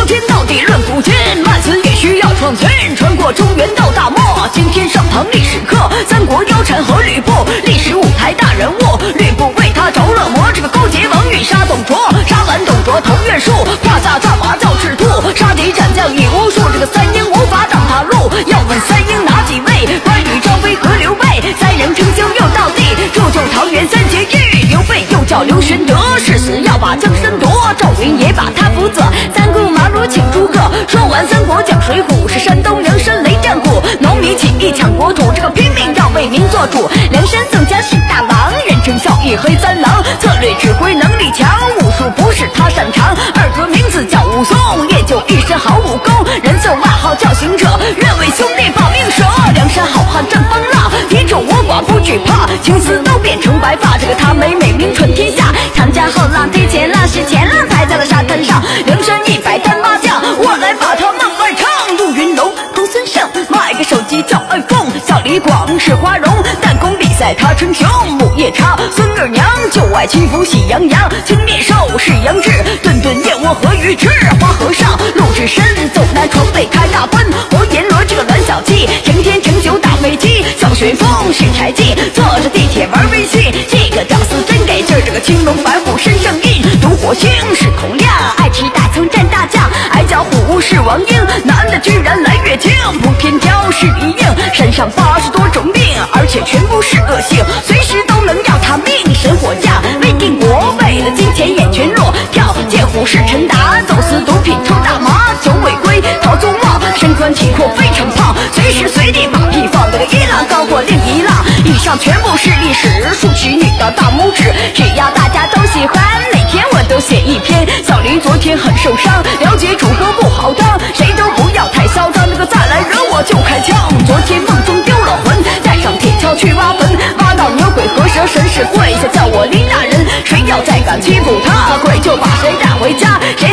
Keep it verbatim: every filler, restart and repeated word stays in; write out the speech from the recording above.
天到地论古今，万死也需要创新。穿过中原到大漠，今天上堂历史课，三国貂蝉和吕布，历史舞台大人物。吕布为他着了魔，这个勾结王允杀董卓，杀完董卓投袁术，胯下战马叫赤兔，杀敌斩将已无数，这个三英无法挡他路。要问三英哪几位？关羽、张飞和刘备，三人称兄又道弟，铸就桃园三结义。刘备又叫刘玄德，誓死要把江山夺，赵云也把他辅佐。三顾茅庐请诸葛，说完三国讲水浒，是山东梁山雷战鼓，农民起义抢国土，这个拼命要为民做主。梁山宋江是大王，人称孝义黑三郎，策略指挥能力强，武术不是他擅长。二哥名字叫武松，也就一身好武功，人送外号叫行者，愿为兄弟报命舍。梁山好汉正风浪，敌众我寡不惧怕，青丝都变成白发，这个他美美名传天下。长江后浪推前浪，是前浪拍在了沙滩上，梁山一百单八将，我来把他们外唱。陆云龙、公孙胜，买个手机叫 iPhone， 小李广是花荣，弹弓比赛他称雄。母夜叉孙二娘就爱欺负喜羊羊，青面兽是杨志，顿顿燕窝和鱼翅。花和尚陆志深，走南闯北开大奔，活阎罗这个蓝小鸡，成天成宿打飞机。小旋风是柴进，坐着地铁玩微信，这个屌丝真给劲儿，这个青龙白虎身上印。独火星是孔亮，爱吃大葱蘸大酱，矮脚虎是王英，男的居然来月经，不偏挑是李应，身上八十多种病，而且全部是恶性，随时都能要他命。神火将为定国，为了金钱眼全落，跳剑虎是陈达，走私毒品抽大麻，求违规逃宗望，身宽体阔非常胖，随时随地把屁放，这个一浪高过另一浪。以上全部是历史，竖起你的大拇指，只要大家都喜欢，每天我都写一篇。小驴昨天很受伤，了解楚河不好当，谁都不要太嚣张，那个再来惹我就开枪。昨天梦中丢了魂，带上铁锹去挖坟，挖到牛鬼和蛇神是跪下叫我林大人，谁要再敢欺负他，鬼就把谁带回家。谁